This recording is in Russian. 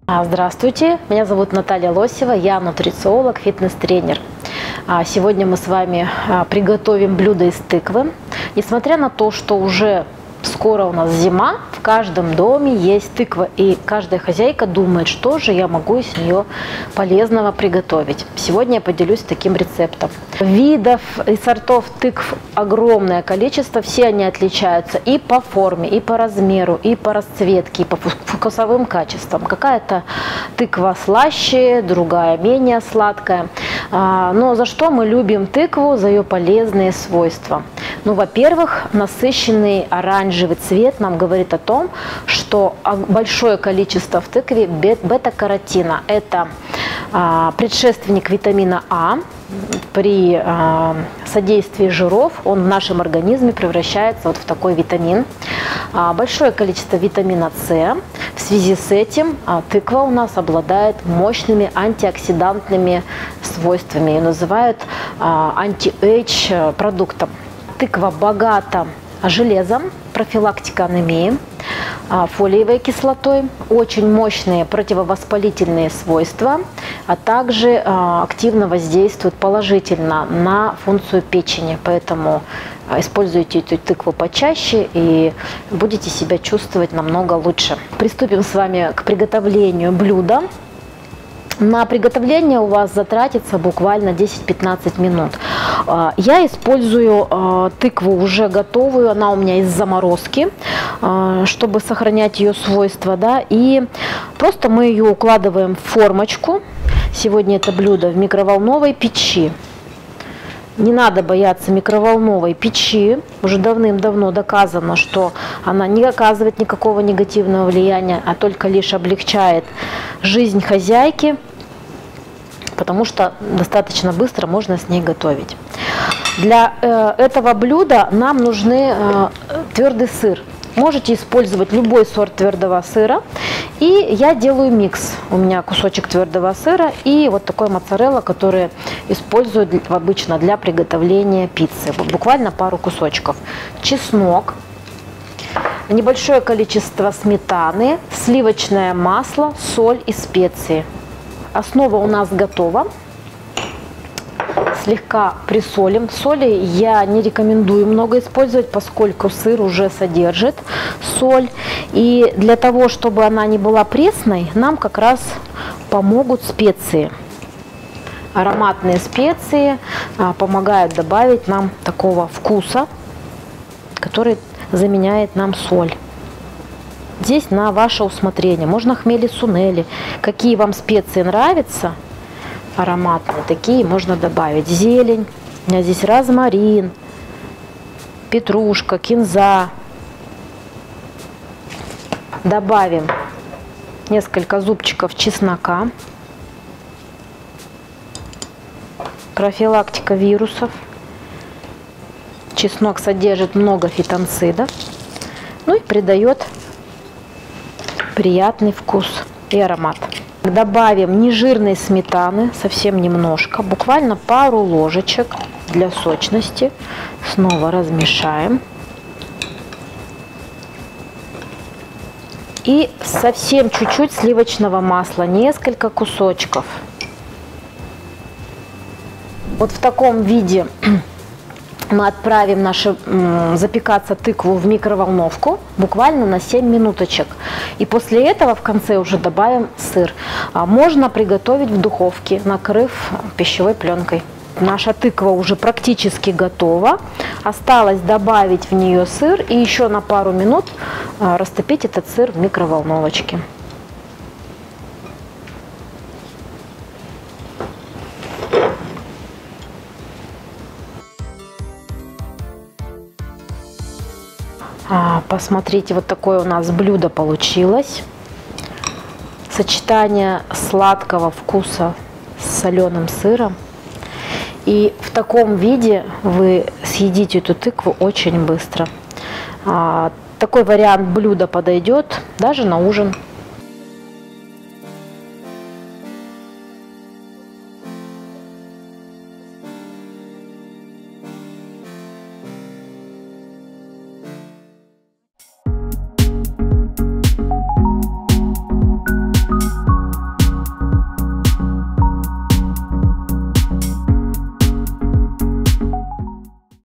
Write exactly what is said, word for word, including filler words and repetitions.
Здравствуйте, меня зовут Наталья Лосева, я нутрициолог, фитнес-тренер. Сегодня мы с вами приготовим блюдо из тыквы. Несмотря на то, что уже скоро у нас зима, в каждом доме есть тыква, и каждая хозяйка думает, что же я могу из нее полезного приготовить. Сегодня я поделюсь таким рецептом. Видов и сортов тыкв огромное количество, все они отличаются и по форме, и по размеру, и по расцветке, и по вкусовым качествам. Какая-то тыква слаще, другая менее сладкая. Но за что мы любим тыкву? За ее полезные свойства. Ну, во-первых, насыщенный оранжевый цвет нам говорит о том, что большое количество в тыкве бета-каротина. Это а, предшественник витамина А. При а, содействии жиров он в нашем организме превращается вот в такой витамин. А, большое количество витамина С. В связи с этим а, тыква у нас обладает мощными антиоксидантными свойствами. Ее называют а, анти-эйдж продуктом. Тыква богата железом, профилактика анемии, фолиевой кислотой, очень мощные противовоспалительные свойства, а также активно воздействует положительно на функцию печени. Поэтому используйте эту тыкву почаще и будете себя чувствовать намного лучше. Приступим с вами к приготовлению блюда. На приготовление у вас затратится буквально десять-пятнадцать минут. Я использую тыкву уже готовую, она у меня из заморозки, чтобы сохранять ее свойства, да, и просто мы ее укладываем в формочку. Сегодня это блюдо в микроволновой печи. Не надо бояться микроволновой печи. Уже давным-давно доказано, что она не оказывает никакого негативного влияния, а только лишь облегчает жизнь хозяйки, потому что достаточно быстро можно с ней готовить. Для э, этого блюда нам нужны э, твердый сыр. Можете использовать любой сорт твердого сыра. И я делаю микс. У меня кусочек твердого сыра и вот такой моцарелла, который используют обычно для приготовления пиццы. Буквально пару кусочков. Чеснок, небольшое количество сметаны, сливочное масло, соль и специи. Основа у нас готова. Слегка присолим. Соли я не рекомендую много использовать, поскольку сыр уже содержит соль. И для того, чтобы она не была пресной, нам как раз помогут специи. Ароматные специи а, помогают добавить нам такого вкуса, который заменяет нам соль. Здесь на ваше усмотрение. Можно хмели сунели. Какие вам специи нравятся, ароматные, такие можно добавить. Зелень. У меня здесь розмарин, петрушка, кинза. Добавим несколько зубчиков чеснока. Профилактика вирусов. Чеснок содержит много фитонцидов. Ну и придает приятный вкус и аромат. Добавим нежирной сметаны, совсем немножко, буквально пару ложечек для сочности. Снова размешаем. И совсем чуть-чуть сливочного масла, несколько кусочков. Вот в таком виде мы отправим нашу запекаться тыкву в микроволновку буквально на семь минуточек. И после этого в конце уже добавим сыр. Можно приготовить в духовке, накрыв пищевой пленкой. Наша тыква уже практически готова. Осталось добавить в нее сыр и еще на пару минут растопить этот сыр в микроволновочке. Посмотрите, вот такое у нас блюдо получилось. Сочетание сладкого вкуса с соленым сыром. И в таком виде вы съедите эту тыкву очень быстро. Такой вариант блюда подойдет даже на ужин.